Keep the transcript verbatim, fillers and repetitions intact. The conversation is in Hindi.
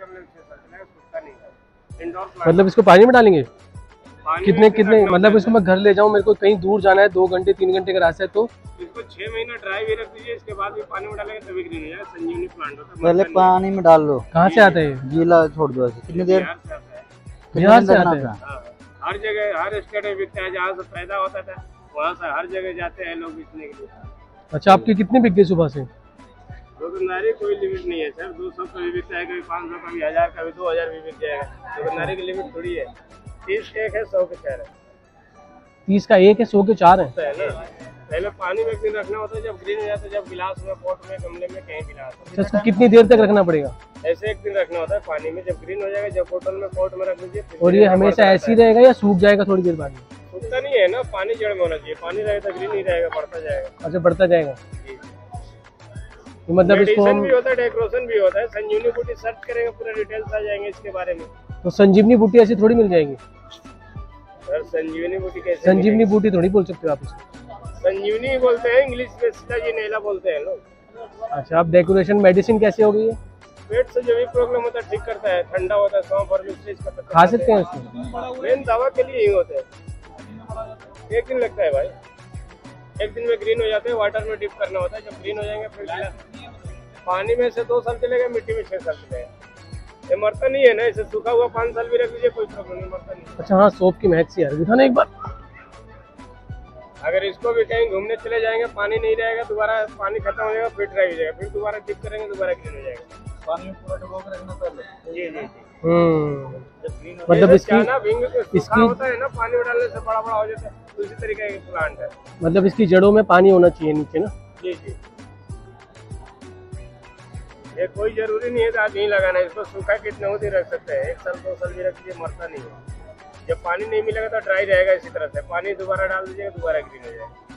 गमले में छह साल चलेगा, सूखता नहीं है। इंडोर प्लांट मतलब इसको पानी में डालेंगे कितने कितने, मतलब इसको मैं घर ले जाऊँ, मेरे को कहीं दूर जाना है, दो घंटे तीन घंटे का रास्ता है, तो इसको छह महीना ड्राई भी रख दीजिए, इसके बाद भी पानी में डालेंगे तभी ग्रीन हो जाएगा। संजीवनी प्लांट होता है, पहले पानी में डाल लो। कहाँ से आता है? गीला छोड़ दो ऐसे। कितनी देर? बिहार से आता है। बिहार से आता है? हाँ, हर जगह हर स्टेट में बिकता है, जहाँ से पैदा होता था वहाँ से हर जगह जाते हैं लोग बेचने के लिए। अच्छा, आपके कितने बिक गए सुबह से? दुकानदारी कोई लिमिट नहीं है सर, दो सौ का भी बिकता है, कभी पाँच सौ का भी, हजार का भी, दो हजार भी बिक जाएगा। दुकानदारी की लिमिट थोड़ी है। तीस के एक है, सौ के चार है। तीस का एक है, सौ के चार है ना। पहले पानी में एक दिन रखना होता है, जब ग्रीन हो जाता है, जब गिलास में, पॉट में, गमले में, कहीं भी अच्छा, इसको कितनी देर तक रखना पड़ेगा? ऐसे एक दिन रखना होता है पानी में, जब ग्रीन हो जाएगा, जब बोतल में, पॉट में रख लीजिए। और ये हमेशा ऐसे ही रहेगा या सूख जाएगा थोड़ी देर बाद? सूखता नहीं है ना, पानी जड़ में होना चाहिए, पानी रहेगा तो ग्रीन नहीं रहेगा, बढ़ता जाएगा। अच्छा, बढ़ता जाएगा। तो मतलब इसको मेडिसिन भी होता है, डेकोरेशन भी होता है। संजीवनी बूटी सर्च करेंगे, पूरे डिटेल्स आ जाएंगे इसके बारे में। तो संजीवनी बूटी ऐसी थोड़ी मिल जाएगी सर? संजीवनी बूटी कैसे? संजीवनी बूटी थोड़ी बोल सकते हो आप इसको। संजीवनी बोलते हैं इंग्लिश में, सिटाजीनेला बोलते हैं लोग। अच्छा, अब डेकोरेशन मेडिसिन कैसे हो गई है? पेट से जो भी प्रॉब्लम होता है ठीक करता है, ठंडा होता है, सौंफ और मिर्च इसका पत्ता खा सकते हैं इसको? मेन दवा के लिए ही होते हैं। एक दिन लगता है भाई, एक दिन में ग्रीन हो जाते हैं। वाटर में डिप करना होता है, जब ग्रीन हो जाएंगे फिर पानी में से दो साल चलेगा, मिट्टी में छह साल चलेगा। ये मरता नहीं है ना, इसे सूखा हुआ पाँच साल भी रख लीजिए, कोई प्रॉब्लम नहीं, मरता नहीं। अच्छा हाँ, सोप की महक सी आ रही थी ना एक बार। अगर इसको भी कहीं घूमने चले जाएंगे, पानी नहीं रहेगा, दोबारा पानी खत्म हो जाएगा, फिर ड्राई हो जाएगा, फिर दोबारा डिप करेंगे, दोबारा ग्रीन हो जाएगा। पानी में पूरा डुबो के रखना पहले। जी जी। हम्म, मतलब इसकी इसकी होता है ना, पानी में डालने से बड़ा बड़ा हो जाता है, उसी तरीके का प्लांट है। मतलब इसकी जड़ों में पानी होना चाहिए नीचे ना? जी जी। ये कोई जरूरी नहीं है तो आज नहीं लगाना है, इसको सूखा कितने होते रख सकते हैं, एक साल दो साल भी रख दीजिए, मरता नहीं है। जब पानी नहीं मिलेगा तो ड्राई रहेगा इसी तरह से, पानी दोबारा डाल दीजिएगा, दोबारा ग्रीन हो जाएगा।